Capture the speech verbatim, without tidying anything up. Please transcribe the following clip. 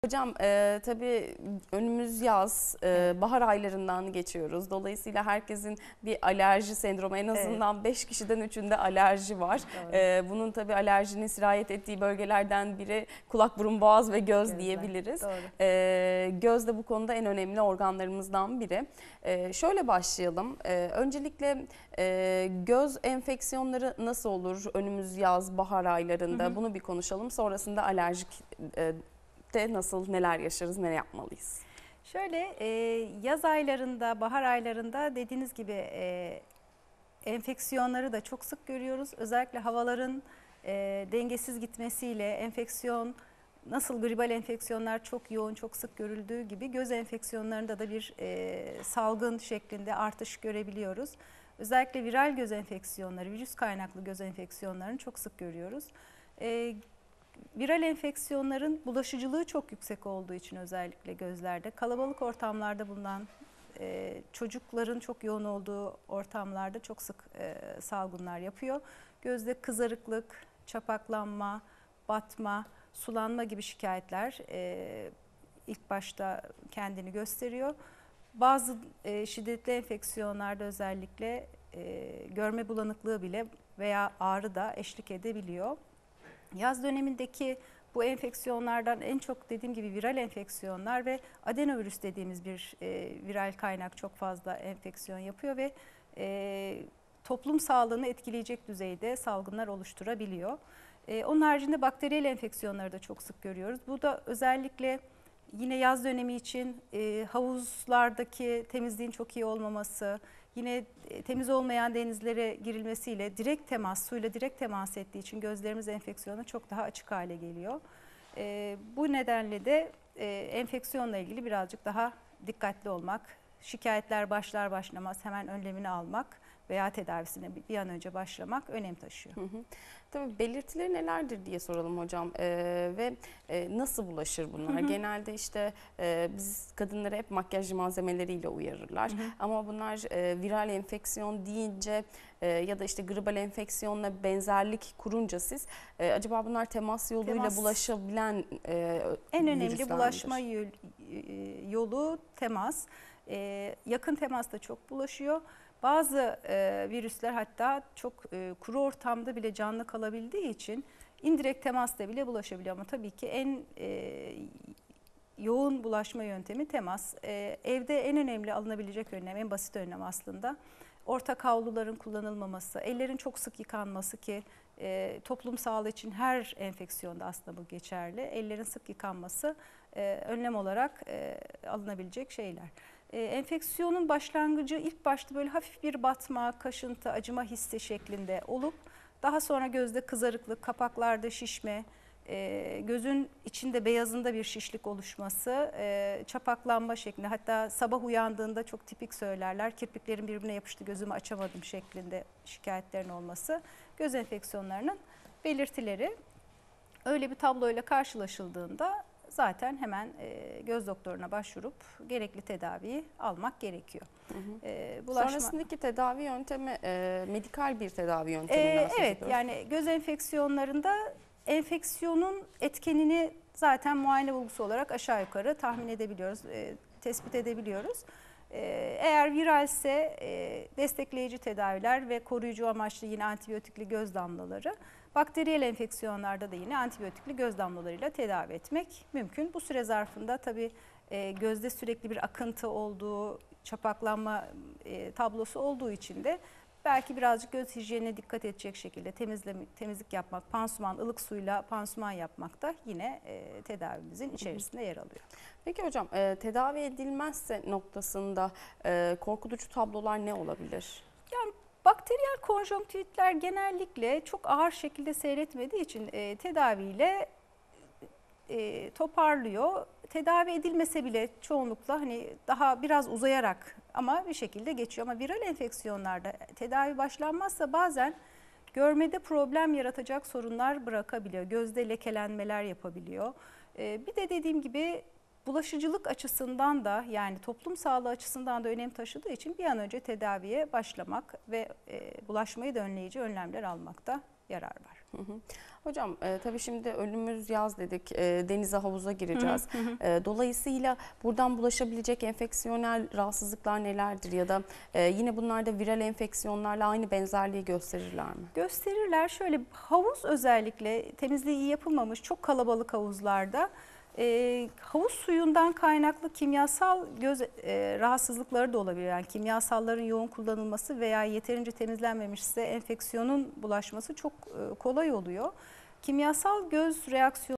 Hocam e, tabii önümüz yaz, e, bahar aylarından geçiyoruz. Dolayısıyla herkesin bir alerji sendromu, en azından beş evet. kişiden üçünde alerji var. E, bunun tabii alerjinin sirayet ettiği bölgelerden biri kulak, burun, boğaz ve göz Gözler. diyebiliriz. E, göz de bu konuda en önemli organlarımızdan biri. E, şöyle başlayalım. E, öncelikle e, göz enfeksiyonları nasıl olur önümüz yaz, bahar aylarında? Hı hı. Bunu bir konuşalım. Sonrasında alerjik e, de nasıl, neler yaşarız, ne yapmalıyız? Şöyle e, yaz aylarında, bahar aylarında dediğiniz gibi e, enfeksiyonları da çok sık görüyoruz. Özellikle havaların e, dengesiz gitmesiyle enfeksiyon, nasıl gribal enfeksiyonlar çok yoğun, çok sık görüldüğü gibi göz enfeksiyonlarında da bir e, salgın şeklinde artış görebiliyoruz. Özellikle viral göz enfeksiyonları, virüs kaynaklı göz enfeksiyonlarını çok sık görüyoruz. E, Viral enfeksiyonların bulaşıcılığı çok yüksek olduğu için özellikle gözlerde, kalabalık ortamlarda bulunan e, çocukların çok yoğun olduğu ortamlarda çok sık e, salgınlar yapıyor. Gözde kızarıklık, çapaklanma, batma, sulanma gibi şikayetler e, ilk başta kendini gösteriyor. Bazı e, şiddetli enfeksiyonlarda özellikle e, görme bulanıklığı bile veya ağrı da eşlik edebiliyor. Yaz dönemindeki bu enfeksiyonlardan en çok dediğim gibi viral enfeksiyonlar ve adenovirüs dediğimiz bir e, viral kaynak çok fazla enfeksiyon yapıyor ve e, toplum sağlığını etkileyecek düzeyde salgınlar oluşturabiliyor. E, onun haricinde bakteriyel enfeksiyonları da çok sık görüyoruz. Bu da özellikle yine yaz dönemi için e, havuzlardaki temizliğin çok iyi olmaması, yine temiz olmayan denizlere girilmesiyle direkt temas, suyla direkt temas ettiği için gözlerimiz enfeksiyona çok daha açık hale geliyor. E, bu nedenle de e, enfeksiyonla ilgili birazcık daha dikkatli olmak, şikayetler başlar başlamaz hemen önlemini almak veya tedavisine bir an önce başlamak önem taşıyor. Hı hı. Tabii belirtileri nelerdir diye soralım hocam ee, ve e, nasıl bulaşır bunlar? Hı hı. Genelde işte e, biz kadınları hep makyaj malzemeleriyle uyarırlar. Hı hı. Ama bunlar e, viral enfeksiyon deyince e, ya da işte gribal enfeksiyonla benzerlik kurunca siz e, acaba bunlar temas yoluyla temas, bulaşabilen e, en önemli bulaşma yolu temas. E, yakın temas da çok bulaşıyor. Bazı e, virüsler hatta çok e, kuru ortamda bile canlı kalabildiği için indirekt temasla bile bulaşabiliyor. Ama tabii ki en e, yoğun bulaşma yöntemi temas. E, evde en önemli alınabilecek önlem, en basit önlem aslında ortak havluların kullanılmaması, ellerin çok sık yıkanması ki e, toplum sağlığı için her enfeksiyonda aslında bu geçerli. Ellerin sık yıkanması e, önlem olarak e, alınabilecek şeyler. Ee, enfeksiyonun başlangıcı ilk başta böyle hafif bir batma, kaşıntı, acıma hissi şeklinde olup daha sonra gözde kızarıklık, kapaklarda şişme, e, gözün içinde beyazında bir şişlik oluşması, e, çapaklanma şeklinde, hatta sabah uyandığında çok tipik söylerler, kirpiklerim birbirine yapıştı, gözümü açamadım şeklinde şikayetlerin olması göz enfeksiyonlarının belirtileri. Öyle bir tabloyla karşılaşıldığında zaten hemen e, göz doktoruna başvurup gerekli tedaviyi almak gerekiyor. Hı hı. E, bulaşma... Sonrasındaki tedavi yöntemi e, medikal bir tedavi yönteminden e, söz Evet ediyoruz. Yani göz enfeksiyonlarında enfeksiyonun etkenini zaten muayene bulgusu olarak aşağı yukarı tahmin edebiliyoruz, e, tespit edebiliyoruz. E, eğer viralse e, destekleyici tedaviler ve koruyucu amaçlı yine antibiyotikli göz damlaları. Bakteriyel enfeksiyonlarda da yine antibiyotikli göz damlalarıyla tedavi etmek mümkün. Bu süre zarfında tabii e, gözde sürekli bir akıntı olduğu, çapaklanma e, tablosu olduğu için de belki birazcık göz hijyenine dikkat edecek şekilde temizleme, temizlik yapmak, pansuman, ılık suyla pansuman yapmak da yine e, tedavimizin içerisinde yer alıyor. Peki hocam e, tedavi edilmezse noktasında e, korkutucu tablolar ne olabilir? Yani bakteriyel konjonktivitler genellikle çok ağır şekilde seyretmediği için e, tedaviyle e, toparlıyor. Tedavi edilmese bile çoğunlukla hani daha biraz uzayarak ama bir şekilde geçiyor. Ama viral enfeksiyonlarda tedavi başlanmazsa bazen görmede problem yaratacak sorunlar bırakabiliyor. Gözde lekelenmeler yapabiliyor. E, bir de dediğim gibi bulaşıcılık açısından da yani toplum sağlığı açısından da önem taşıdığı için bir an önce tedaviye başlamak ve bulaşmayı da önleyici önlemler almakta yarar var. Hı hı. Hocam e, tabii şimdi önümüz yaz dedik, e, denize havuza gireceğiz. Hı hı. E, dolayısıyla buradan bulaşabilecek enfeksiyonel rahatsızlıklar nelerdir ya da e, yine bunlar da viral enfeksiyonlarla aynı benzerliği gösterirler mi? Gösterirler. Şöyle, havuz özellikle temizliği iyi yapılmamış çok kalabalık havuzlarda e, havuz suyundan kaynaklı kimyasal göz e, rahatsızlıkları da olabilir. Yani kimyasalların yoğun kullanılması veya yeterince temizlenmemişse enfeksiyonun bulaşması çok e, kolay oluyor. Kimyasal göz reaksiyonu